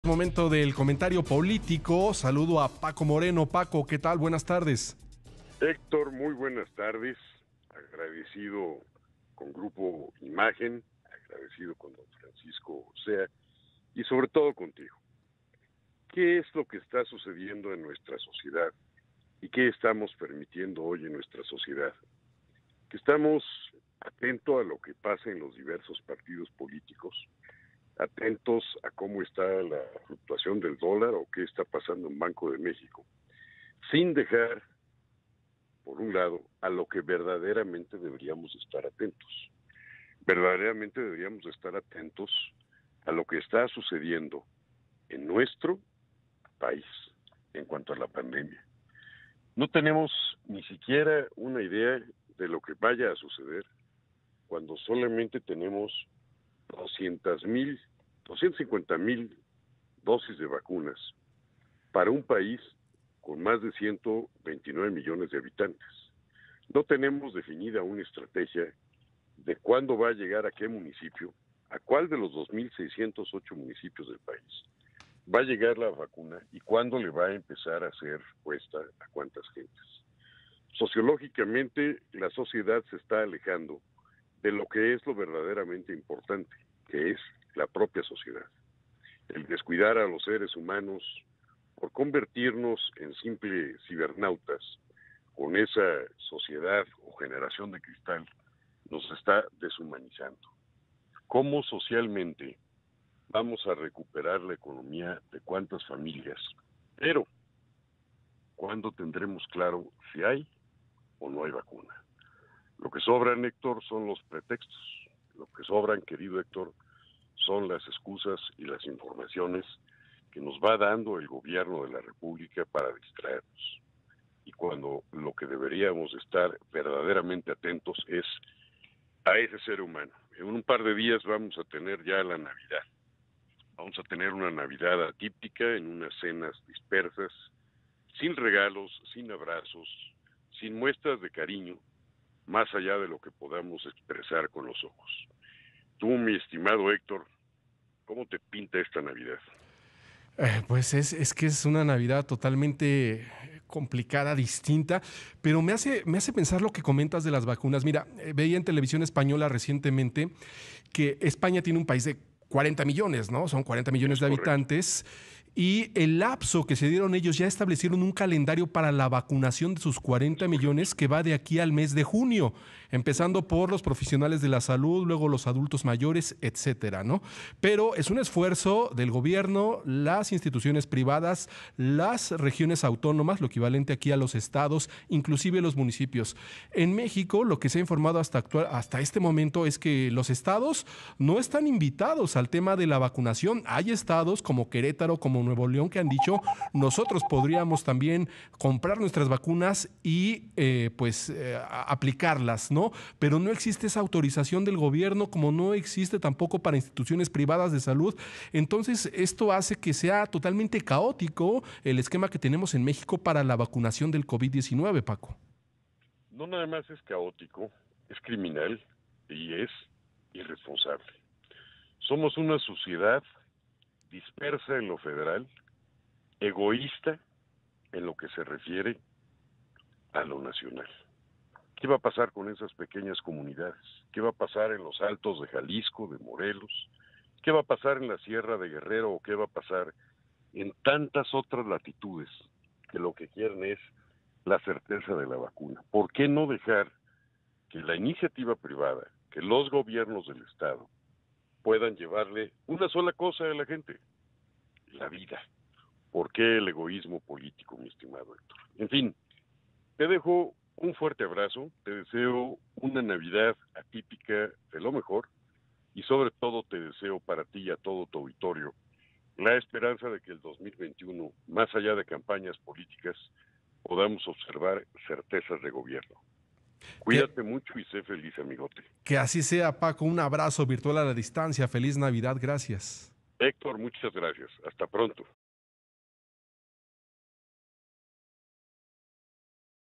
Momento del comentario político. Saludo a Paco Moreno. Paco, ¿qué tal? Buenas tardes. Héctor, muy buenas tardes. Agradecido con Grupo Imagen, agradecido con don Francisco Sea y sobre todo contigo. ¿Qué es lo que está sucediendo en nuestra sociedad y qué estamos permitiendo hoy en nuestra sociedad? Que estamos atentos a lo que pasa en los diversos partidos políticos, atentos a cómo está la fluctuación del dólar o qué está pasando en Banco de México, sin dejar, por un lado, a lo que verdaderamente deberíamos estar atentos. Verdaderamente deberíamos estar atentos a lo que está sucediendo en nuestro país en cuanto a la pandemia. No tenemos ni siquiera una idea de lo que vaya a suceder cuando solamente tenemos 250,000 dosis de vacunas para un país con más de 129 millones de habitantes. No tenemos definida una estrategia de cuándo va a llegar a qué municipio, a cuál de los 2,608 municipios del país va a llegar la vacuna y cuándo le va a empezar a hacer puesta a cuántas gentes. Sociológicamente, la sociedad se está alejando de lo que es lo verdaderamente importante, que es la propia sociedad. El descuidar a los seres humanos por convertirnos en simples cibernautas con esa sociedad o generación de cristal nos está deshumanizando. ¿Cómo socialmente vamos a recuperar la economía de cuántas familias? Pero, ¿cuándo tendremos claro si hay o no hay vacuna? Lo que sobran, Héctor, son los pretextos. Lo que sobran, querido Héctor, son las excusas y las informaciones que nos va dando el gobierno de la República para distraernos. Y cuando lo que deberíamos estar verdaderamente atentos es a ese ser humano. En un par de días vamos a tener ya la Navidad. Vamos a tener una Navidad atípica, en unas cenas dispersas, sin regalos, sin abrazos, sin muestras de cariño, más allá de lo que podamos expresar con los ojos. Tú, mi estimado Héctor, ¿cómo te pinta esta Navidad? Pues es que es una Navidad totalmente complicada, distinta, pero me hace pensar lo que comentas de las vacunas. Mira, veía en televisión española recientemente que España tiene un país de 40 millones, ¿no? Son 40 millones Es de correcto. habitantes. Y el lapso que se dieron ellos ya establecieron un calendario para la vacunación de sus Es 40 correcto. millones que va de aquí al mes de junio, empezando por los profesionales de la salud, luego los adultos mayores, etcétera, ¿no? Pero es un esfuerzo del gobierno, las instituciones privadas, las regiones autónomas, lo equivalente aquí a los estados, inclusive los municipios. En México, lo que se ha informado hasta este momento es que los estados no están invitados al tema de la vacunación. Hay estados como Querétaro, como Nuevo León, que han dicho, nosotros podríamos también comprar nuestras vacunas y aplicarlas, ¿no? Pero no existe esa autorización del gobierno, como no existe tampoco para instituciones privadas de salud. Entonces, esto hace que sea totalmente caótico el esquema que tenemos en México para la vacunación del COVID-19, Paco. No nada más es caótico, es criminal y es irresponsable. Somos una sociedad dispersa en lo federal, egoísta en lo que se refiere a lo nacional. ¿Qué va a pasar con esas pequeñas comunidades? ¿Qué va a pasar en los altos de Jalisco, de Morelos? ¿Qué va a pasar en la Sierra de Guerrero o qué va a pasar en tantas otras latitudes que lo que quieren es la certeza de la vacuna? ¿Por qué no dejar que la iniciativa privada, que los gobiernos del Estado puedan llevarle una sola cosa a la gente? La vida. ¿Por qué el egoísmo político, mi estimado Héctor? En fin, te dejo un fuerte abrazo, te deseo una Navidad atípica de lo mejor y sobre todo te deseo para ti y a todo tu auditorio la esperanza de que el 2021, más allá de campañas políticas, podamos observar certezas de gobierno. Que, Cuídate mucho y sé feliz, amigote. que así sea, Paco. Un abrazo virtual a la distancia. Feliz Navidad. Gracias. Héctor, muchas gracias. Hasta pronto.